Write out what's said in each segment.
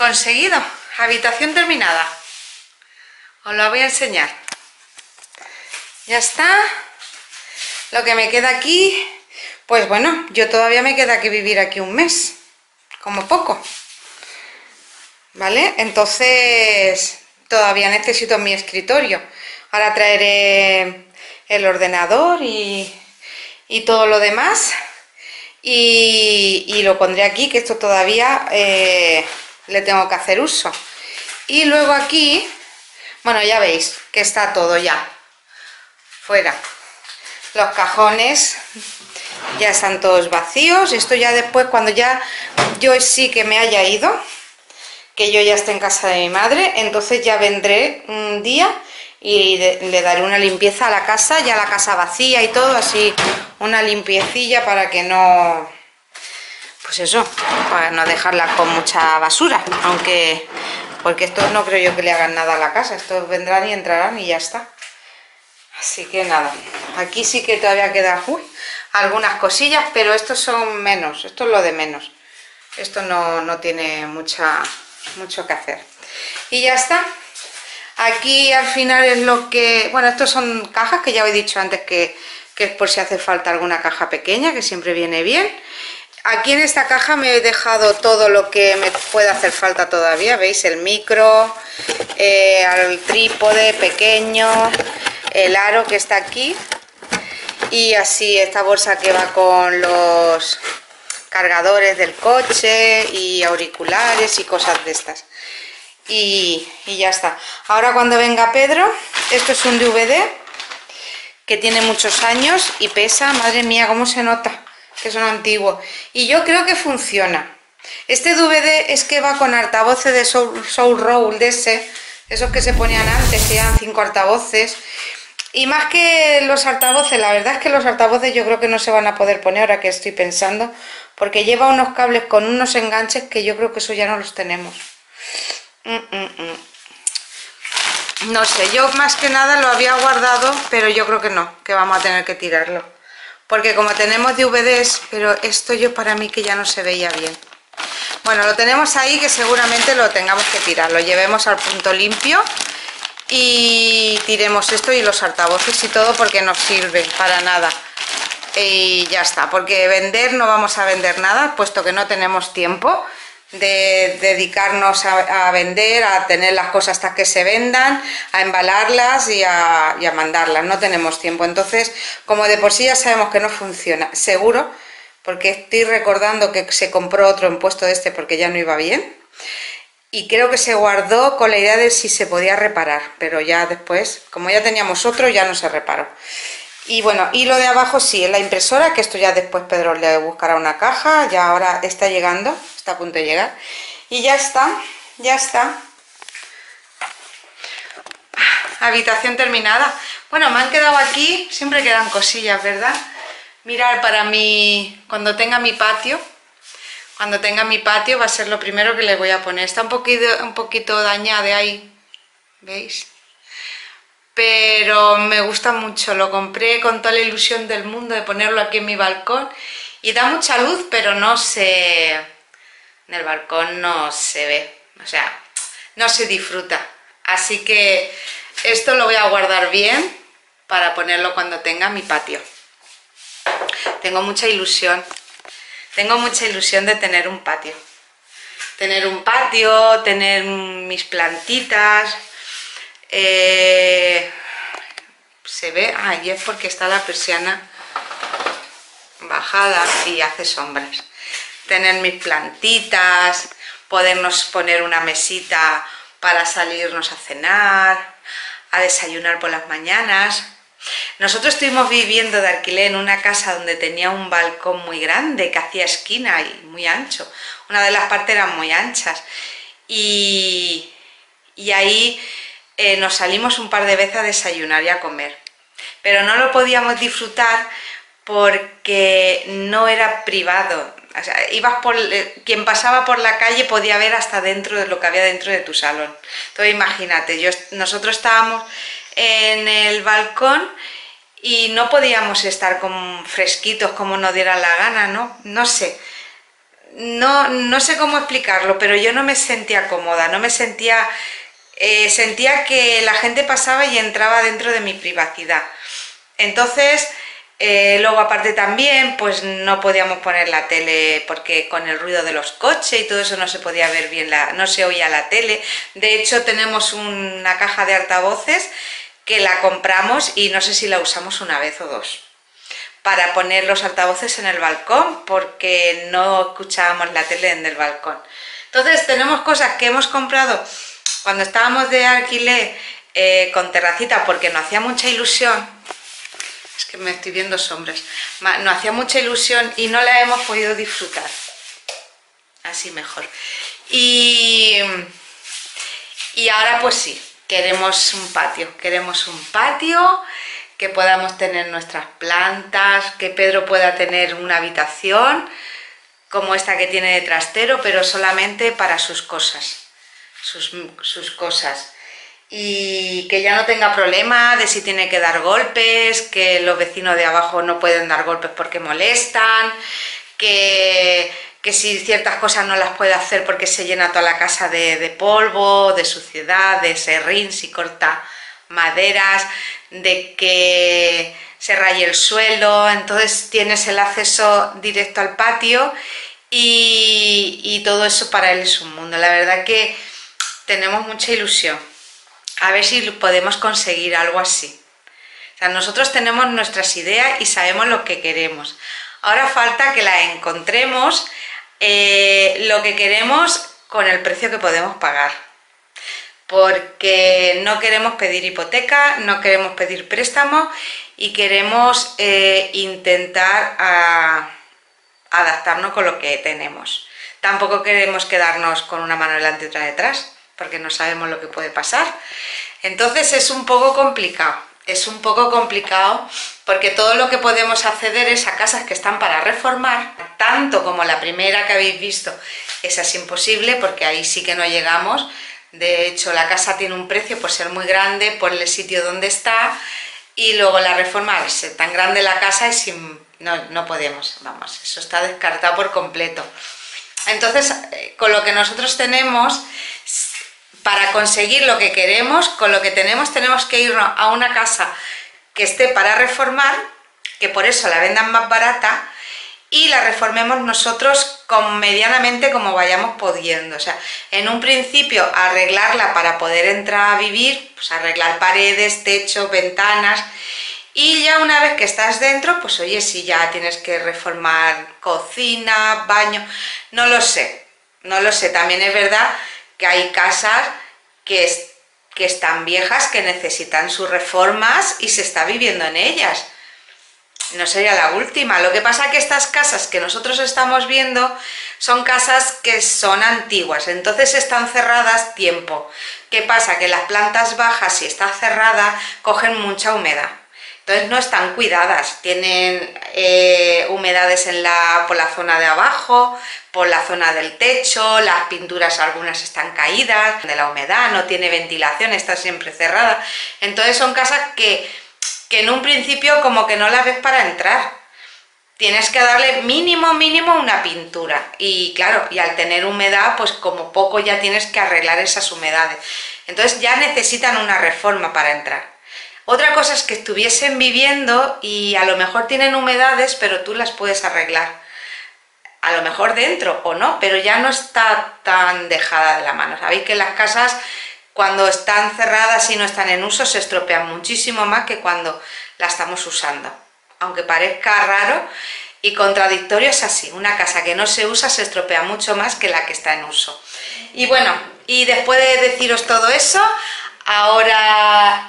Conseguido, habitación terminada. Os la voy a enseñar. Ya está. Lo que me queda aquí, pues bueno, yo todavía me queda que vivir aquí un mes, como poco, ¿vale? Entonces todavía necesito mi escritorio. Ahora traeré el ordenador y todo lo demás y lo pondré aquí, que esto todavía le tengo que hacer uso. Y luego aquí, bueno, ya veis que está todo ya fuera. Los cajones ya están todos vacíos. Esto ya después, cuando ya yo sí que me haya ido, que yo ya esté en casa de mi madre, entonces ya vendré un día y le daré una limpieza a la casa, ya la casa vacía y todo, así una limpiecilla para que no, pues eso, para no dejarla con mucha basura, aunque, porque estos no creo yo que le hagan nada a la casa, estos vendrán y entrarán y ya está. Así que nada, aquí sí que todavía quedan algunas cosillas, pero estos son menos, esto es lo de menos. Esto no tiene mucho que hacer. Y ya está. Aquí al final es lo que... Bueno, estos son cajas que ya os he dicho antes que es por si hace falta alguna caja pequeña, que siempre viene bien. Aquí en esta caja me he dejado todo lo que me puede hacer falta todavía. ¿Veis? El micro, el trípode pequeño, el aro que está aquí, y así esta bolsa que va con los cargadores del coche y auriculares y cosas de estas, y ya está. Ahora cuando venga Pedro, esto es un DVD que tiene muchos años y pesa, madre mía, cómo se nota que son antiguos, y yo creo que funciona. Este DVD es que va con altavoces de Soul de esos que se ponían antes, que eran 5 altavoces. Y más que los altavoces, la verdad es que los altavoces yo creo que no se van a poder poner ahora que estoy pensando, porque lleva unos cables con unos enganches que yo creo que eso ya no los tenemos. No sé, yo más que nada lo había guardado, pero yo creo que no, que vamos a tener que tirarlo. Porque como tenemos DVDs, pero esto yo para mí que ya no se veía bien. Bueno, lo tenemos ahí, que seguramente lo tengamos que tirar, lo llevemos al punto limpio y tiremos esto y los altavoces y todo, porque no sirve para nada. Y ya está, porque vender no vamos a vender nada, puesto que no tenemos tiempo de dedicarnos a vender, a tener las cosas hasta que se vendan, a embalarlas y a mandarlas. No tenemos tiempo. Entonces, como de por sí ya sabemos que no funciona, seguro, porque estoy recordando que se compró otro en puesto de este porque ya no iba bien. Y creo que se guardó con la idea de si se podía reparar, pero ya después, como ya teníamos otro, ya no se reparó. Y bueno, y lo de abajo sí, es la impresora, que esto ya después Pedro le buscará una caja, ya ahora está llegando, está a punto de llegar. Y ya está, ya está. Habitación terminada. Bueno, me han quedado aquí, siempre quedan cosillas, ¿verdad? Mirar para mí, cuando tenga mi patio. Cuando tenga mi patio va a ser lo primero que le voy a poner. Está un poquito dañada de ahí, ¿veis? Pero me gusta mucho. Lo compré con toda la ilusión del mundo de ponerlo aquí en mi balcón. Y da mucha luz, pero no se... En el balcón no se ve. O sea, no se disfruta. Así que esto lo voy a guardar bien para ponerlo cuando tenga mi patio. Tengo mucha ilusión. Tengo mucha ilusión de tener un patio. Tener un patio, tener mis plantitas. Se ve, y es porque está la persiana bajada y hace sombras. Tener mis plantitas, podernos poner una mesita para salirnos a cenar, a desayunar por las mañanas. Nosotros estuvimos viviendo de alquiler en una casa donde tenía un balcón muy grande que hacía esquina y muy ancho. Una de las partes eran muy anchas y ahí nos salimos un par de veces a desayunar y a comer. Pero no lo podíamos disfrutar porque no era privado. O sea, quien pasaba por la calle podía ver hasta dentro de lo que había dentro de tu salón. Entonces imagínate, nosotros estábamos en el balcón y no podíamos estar fresquitos como nos diera la gana, ¿no? No sé, no sé cómo explicarlo, pero yo no me sentía cómoda, no me sentía, sentía que la gente pasaba y entraba dentro de mi privacidad. Entonces, luego aparte también, pues no podíamos poner la tele porque con el ruido de los coches y todo eso no se podía ver bien, no se oía la tele. De hecho, tenemos una caja de altavoces que la compramos y no sé si la usamos una vez o dos, para poner los altavoces en el balcón porque no escuchábamos la tele en el balcón. Entonces tenemos cosas que hemos comprado cuando estábamos de alquiler con terracita porque nos hacía mucha ilusión. Es que me estoy viendo sombras. Nos hacía mucha ilusión y no la hemos podido disfrutar. Así mejor. Y ahora pues sí, queremos un patio. Queremos un patio, que podamos tener nuestras plantas, que Pedro pueda tener una habitación como esta que tiene de trastero, pero solamente para sus cosas, sus cosas. Y que ya no tenga problema de si tiene que dar golpes, que los vecinos de abajo no pueden dar golpes porque molestan, que si ciertas cosas no las puede hacer porque se llena toda la casa de polvo, de suciedad, de serrín, si corta maderas, de que se raye el suelo. Entonces tienes el acceso directo al patio y todo eso para él es un mundo. La verdad que tenemos mucha ilusión, a ver si podemos conseguir algo así. O sea, nosotros tenemos nuestras ideas y sabemos lo que queremos. Ahora falta que la encontremos, lo que queremos con el precio que podemos pagar. Porque no queremos pedir hipoteca, no queremos pedir préstamo y queremos intentar adaptarnos con lo que tenemos. Tampoco queremos quedarnos con una mano delante y otra detrás, porque no sabemos lo que puede pasar. Entonces es un poco complicado, porque todo lo que podemos acceder es a casas que están para reformar, tanto como la primera que habéis visto. Esa es imposible porque ahí sí que no llegamos. De hecho, la casa tiene un precio por ser muy grande, por el sitio donde está, y luego la reforma, al ser tan grande la casa, no podemos, vamos, eso está descartado por completo. Entonces, con lo que nosotros tenemos, para conseguir lo que queremos, con lo que tenemos que irnos a una casa que esté para reformar, que por eso la vendan más barata, y la reformemos nosotros medianamente como vayamos pudiendo. O sea, en un principio arreglarla para poder entrar a vivir, pues arreglar paredes, techos, ventanas, y ya una vez que estás dentro, pues oye, si ya tienes que reformar cocina, baño, no lo sé, también es verdad que hay casas que están viejas, que necesitan sus reformas y se está viviendo en ellas. No sería la última. Lo que pasa es que estas casas que nosotros estamos viendo son casas que son antiguas, entonces están cerradas tiempo. ¿Qué pasa? Que las plantas bajas, si está cerrada, cogen mucha humedad. Entonces no están cuidadas, tienen humedades por la zona de abajo, por la zona del techo, las pinturas algunas están caídas de la humedad, no tiene ventilación, está siempre cerrada. Entonces son casas que en un principio como que no las ves para entrar. Tienes que darle mínimo una pintura. Y claro, y al tener humedad, pues como poco ya tienes que arreglar esas humedades. Entonces ya necesitan una reforma para entrar. Otra cosa es que estuviesen viviendo y a lo mejor tienen humedades, pero tú las puedes arreglar. A lo mejor dentro o no, pero ya no está tan dejada de la mano. Sabéis que las casas, cuando están cerradas y no están en uso, se estropean muchísimo más que cuando la estamos usando. Aunque parezca raro y contradictorio, es así. Una casa que no se usa se estropea mucho más que la que está en uso. Y bueno, y después de deciros todo eso, ahora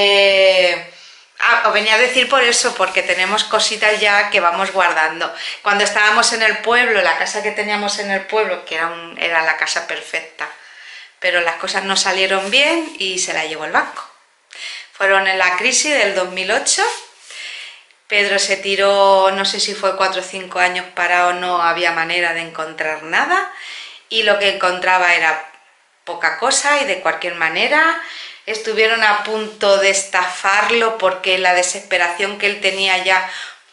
os venía a decir por eso, porque tenemos cositas ya que vamos guardando. Cuando estábamos en el pueblo, la casa que teníamos en el pueblo, que era la casa perfecta, pero las cosas no salieron bien y se la llevó el banco. Fueron en la crisis del 2008, Pedro se tiró, no sé si fue 4 o 5 años parado, no había manera de encontrar nada, y lo que encontraba era poca cosa y de cualquier manera. Estuvieron a punto de estafarlo porque la desesperación que él tenía ya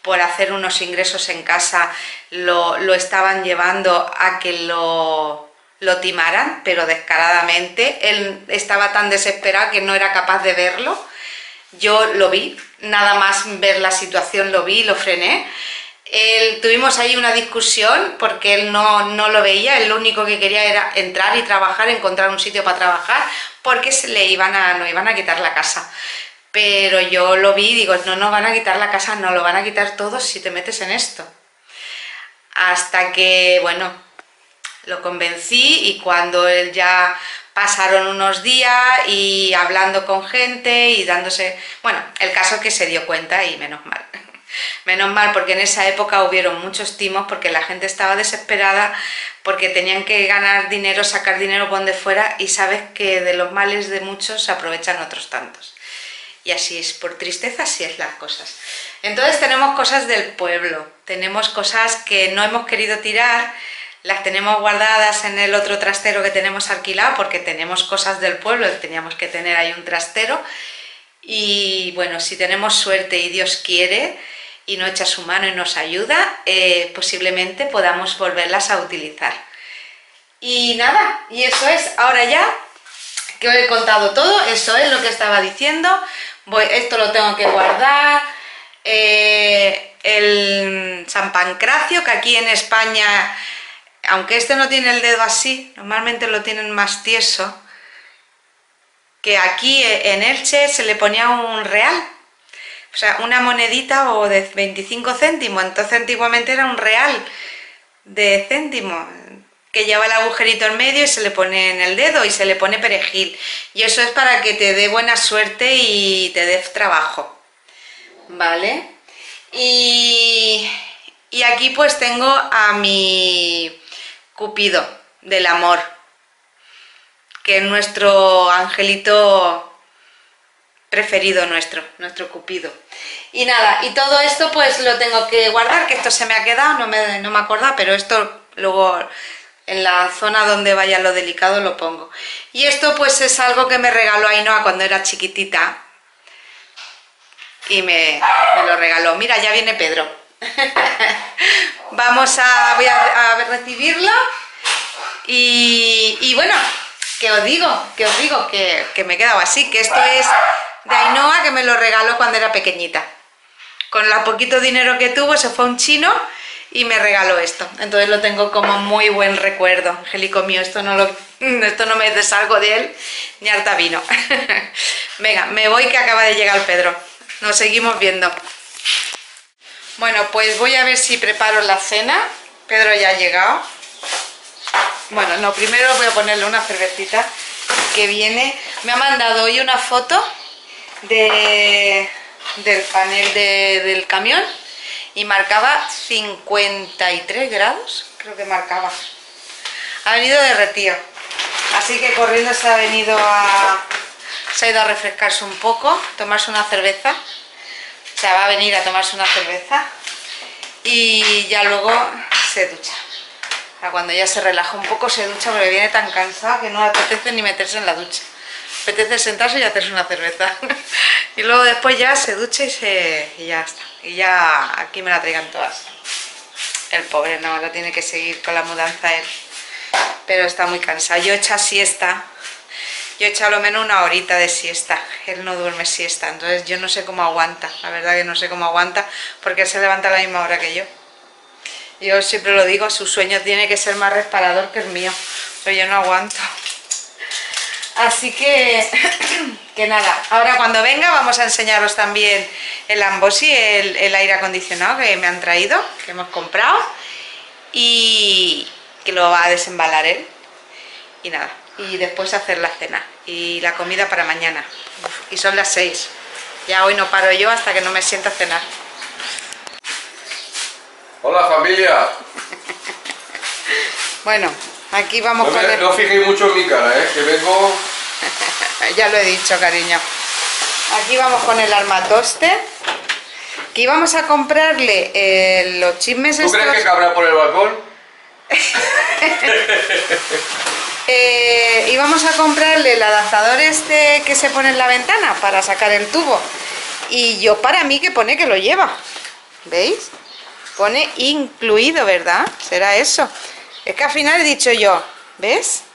por hacer unos ingresos en casa, lo estaban llevando a que lo timaran, pero descaradamente. Él estaba tan desesperado que no era capaz de verlo. Yo lo vi, nada más ver la situación lo vi, lo frené. Tuvimos ahí una discusión porque él no lo veía, él lo único que quería era entrar y trabajar, encontrar un sitio para trabajar, porque nos iban a quitar la casa. Pero yo lo vi y digo, no van a quitar la casa, no lo van a quitar todo si te metes en esto. Hasta que, bueno, lo convencí, y cuando él ya pasaron unos días y hablando con gente y dándose... Bueno, el caso es que se dio cuenta, y menos mal. Menos mal, porque en esa época hubieron muchos timos, porque la gente estaba desesperada, porque tenían que ganar dinero, sacar dinero por donde fuera, y sabes que de los males de muchos se aprovechan otros tantos. Y así es, por tristeza así es las cosas. Entonces tenemos cosas del pueblo, tenemos cosas que no hemos querido tirar, las tenemos guardadas en el otro trastero que tenemos alquilado, porque tenemos cosas del pueblo, teníamos que tener ahí un trastero. Y bueno, si tenemos suerte y Dios quiere y no echa su mano y nos ayuda, posiblemente podamos volverlas a utilizar. Y nada, y eso es, ahora ya que os he contado todo, eso es lo que estaba diciendo. Esto lo tengo que guardar. El San Pancracio, que aquí en España, aunque este no tiene el dedo así, normalmente lo tienen más tieso, que aquí en Elche se le ponía un real, o sea, una monedita o de 25 céntimos, entonces antiguamente era un real de céntimo, que lleva el agujerito en medio y se le pone en el dedo y se le pone perejil, y eso es para que te dé buena suerte y te dé trabajo, ¿vale? Y aquí pues tengo a mi Cupido del amor, que es nuestro angelito preferido, nuestro Cupido. Y nada, y todo esto pues lo tengo que guardar, que esto se me ha quedado, no me acordaba, pero esto luego en la zona donde vaya lo delicado lo pongo. Y esto pues es algo que me regaló Ainhoa cuando era chiquitita, y me lo regaló. Mira, ya viene Pedro. Voy a recibirlo, y bueno, que os digo que me he quedado así, que esto es de Ainhoa, que me lo regaló cuando era pequeñita. Con el poquito dinero que tuvo se fue a un chino y me regaló esto, entonces lo tengo como muy buen recuerdo. Angélico mío, esto no me deshalgo de él ni harta vino. Venga, me voy, que acaba de llegar Pedro, nos seguimos viendo. Bueno, pues voy a ver si preparo la cena. Pedro ya ha llegado. Bueno, no, primero voy a ponerle una cervecita que viene. Me ha mandado hoy una foto del panel del camión y marcaba 53 grados, creo que marcaba. Ha venido derretido, así que corriendo se ha ido a refrescarse un poco, tomarse una cerveza. O sea, va a venir a tomarse una cerveza y ya luego se ducha. O sea, cuando ya se relaja un poco se ducha, porque viene tan cansado que no le apetece ni meterse en la ducha. Apetece sentarse y hacerse una cerveza. Y luego después ya se ducha y ya está. Y ya aquí me la traigan todas. El pobre no, ahora tiene que seguir con la mudanza él. Pero está muy cansado. Yo he echado siesta. Yo he echado lo menos una horita de siesta. Él no duerme siesta. Entonces yo no sé cómo aguanta. La verdad que no sé cómo aguanta, porque él se levanta a la misma hora que yo. Yo siempre lo digo, su sueño tiene que ser más reparador que el mío. Pero yo no aguanto. Así que nada, ahora cuando venga vamos a enseñaros también el Ambossy, el aire acondicionado que me han traído, que hemos comprado, y que lo va a desembalar él. Y nada, y después hacer la cena y la comida para mañana. Y son las 6. Ya hoy no paro yo hasta que no me sienta a cenar. Hola familia. Bueno, aquí vamos No fijéis mucho en mi cara, que vengo... Ya lo he dicho, cariño. Aquí vamos con el armatoste, que íbamos a comprarle los chismes estos... ¿Tú crees que cabrá por el balcón? Íbamos a comprarle el adaptador este que se pone en la ventana para sacar el tubo, y yo, para mí, que pone que lo lleva. ¿Veis? Pone incluido, ¿verdad? Será eso. Es que al final he dicho yo, ¿ves?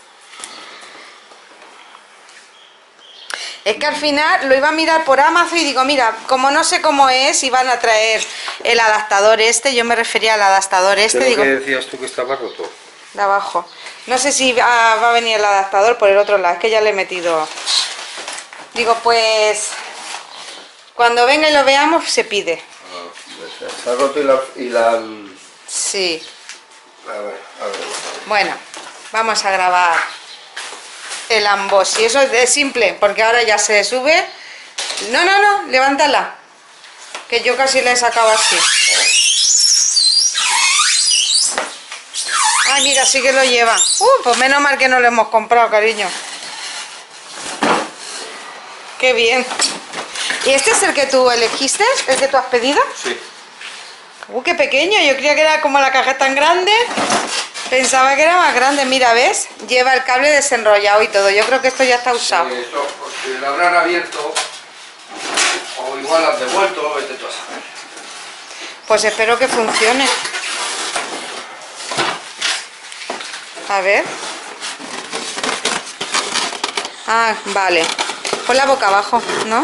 Es que al final lo iba a mirar por Amazon y digo, mira, como no sé cómo es, iban a traer el adaptador este, yo me refería al adaptador este, ¿Qué digo, decías tú que estaba roto? de abajo. No sé si va a venir el adaptador por el otro lado, es que ya le he metido. Digo, pues cuando venga y lo veamos se pide. Pues está roto y la... Sí. A ver. Bueno, vamos a grabar el unboxing. Eso es simple, porque ahora ya se sube. No, levántala. Que yo casi la he sacado así. Ay, mira, sí que lo lleva. Pues menos mal que no lo hemos comprado, cariño. Qué bien. ¿Y este es el que tú elegiste? ¿El que tú has pedido? Sí. Qué pequeño. Yo creía que era como la caja tan grande. Pensaba que era más grande. Mira, ¿ves? Lleva el cable desenrollado y todo. Yo creo que esto ya está usado. Eso, porque lo habrán abierto o igual han devuelto, vete tú a saber. Pues espero que funcione. A ver. Ah, vale. Pon la boca abajo, ¿no?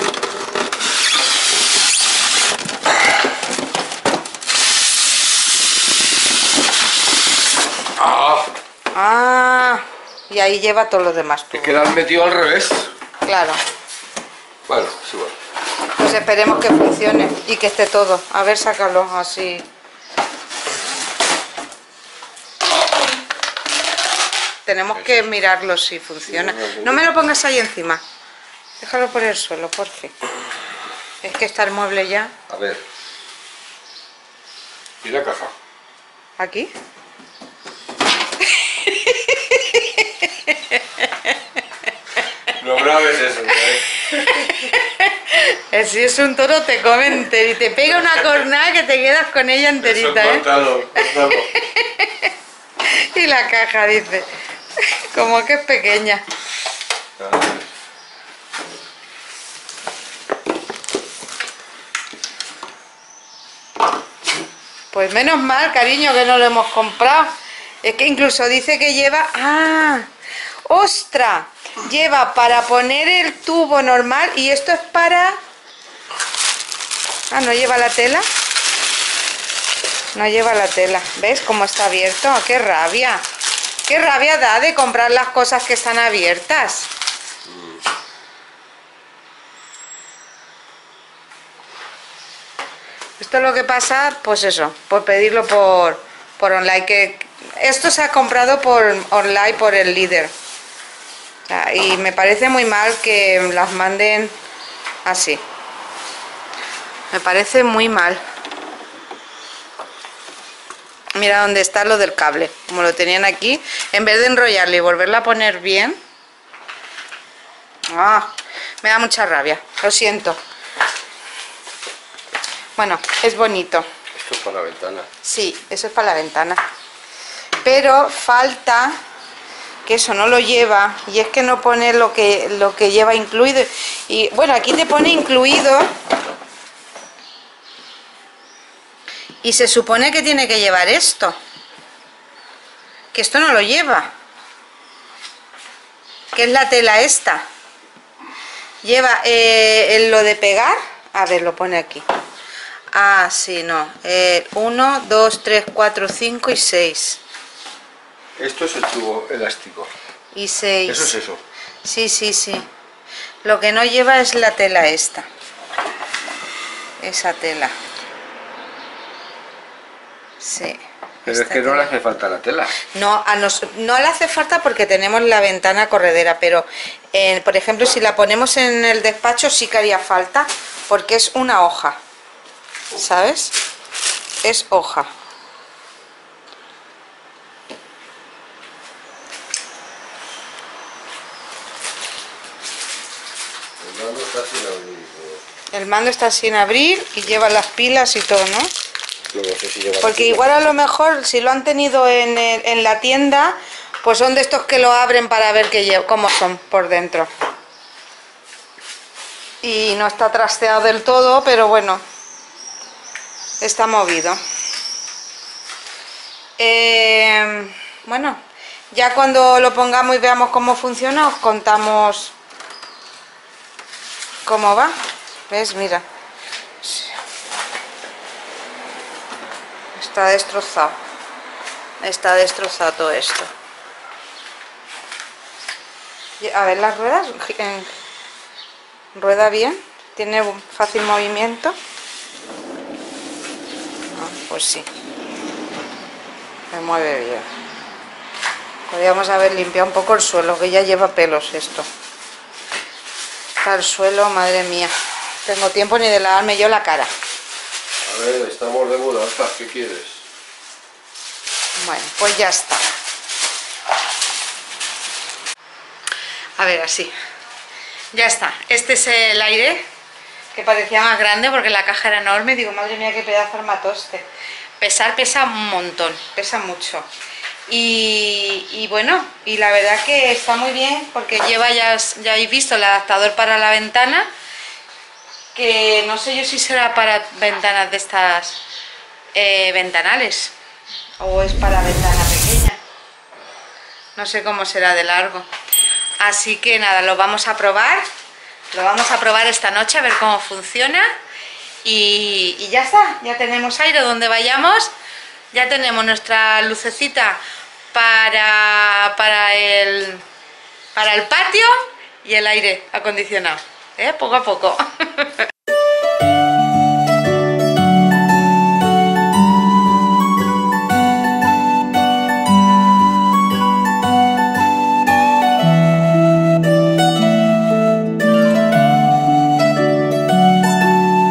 Ah, y ahí lleva todos los demás. Es que la han metido al revés. Claro. Bueno, es igual. Pues esperemos que funcione y que esté todo. A ver, sácalo así. Tenemos que mirarlo si funciona. No me lo pongas ahí encima. Déjalo por el suelo, por fin. Es que está el mueble ya. A ver. ¿Y la caja? ¿Aquí? No grabes eso, ¿eh? Si es un toro te come entero y te pega una cornada que te quedas con ella enterita, Eso, ¿eh? córtalo. Y la caja, dice. Como que es pequeña. Pues menos mal, cariño, que no lo hemos comprado. Es que incluso dice que lleva... ¡Ah! ¡Ostras! Lleva para poner el tubo normal y esto es para... Ah, ¿no lleva la tela? No lleva la tela. ¿Ves cómo está abierto? ¡Qué rabia! ¡Qué rabia da de comprar las cosas que están abiertas! Esto es lo que pasa, pues eso, por pedirlo por online. Que esto se ha comprado por online por el líder. O sea, y me parece muy mal que las manden así. Me parece muy mal. Mira dónde está lo del cable, como lo tenían aquí. En vez de enrollarle y volverla a poner bien. Ah, me da mucha rabia, lo siento. Bueno, es bonito. Esto es para la ventana. Sí, eso es para la ventana. Pero falta que eso no lo lleva, y es que no pone lo que lleva incluido. Y bueno, aquí te pone incluido. Y se supone que tiene que llevar esto. Que esto no lo lleva. Que es la tela esta. Lleva lo de pegar. A ver, lo pone aquí. Ah, sí, no. 1, 2, 3, 4, 5 y 6. Esto es el tubo elástico. Y 6. Eso es eso. Sí, sí, sí. Lo que no lleva es la tela esta. Esa tela. Sí. Pero es que no le hace falta la tela. No, no le hace falta porque tenemos la ventana corredera, pero por ejemplo si la ponemos en el despacho sí que haría falta porque es una hoja, ¿sabes? Es hoja. El mando está sin abrir. El mando está sin abrir y lleva las pilas y todo, ¿no? No sé si lleva Porque igual a lo mejor si lo han tenido en la tienda, pues son de estos que lo abren para ver cómo son por dentro. Y no está trasteado del todo, pero bueno. está movido. Bueno, ya cuando lo pongamos y veamos cómo funciona, os contamos cómo va. ¿Ves? Mira. Está destrozado. Está destrozado todo esto. A ver las ruedas. Rueda bien. Tiene fácil movimiento. Pues sí. Se mueve bien. Podríamos haber limpiado un poco el suelo, que ya lleva pelos esto. Está el suelo, madre mía. No tengo tiempo ni de lavarme yo la cara. A ver, estamos de mudanza, ¿qué quieres? Bueno, pues ya está. A ver, así. Ya está. Este es el aire, que parecía más grande porque la caja era enorme. Digo, madre mía, qué pedazo de armatoste. Pesar pesa un montón, pesa mucho. Y bueno, y la verdad que está muy bien porque lleva, ya habéis visto, el adaptador para la ventana, que no sé yo si será para ventanas de estas ventanales o es para ventana pequeña, no sé cómo será de largo. Así que nada, lo vamos a probar esta noche a ver cómo funciona. Y ya está, ya tenemos aire donde vayamos, ya tenemos nuestra lucecita para el patio y el aire acondicionado, poco a poco.